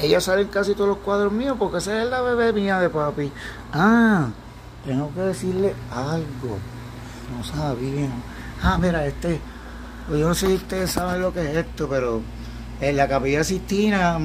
ella sale en casi todos los cuadros míos porque esa es la bebé mía de papi. Ah, tengo que decirle algo. No sabía. Ah, mira, pues yo no sé si ustedes saben lo que es esto, pero en la Capilla Sistina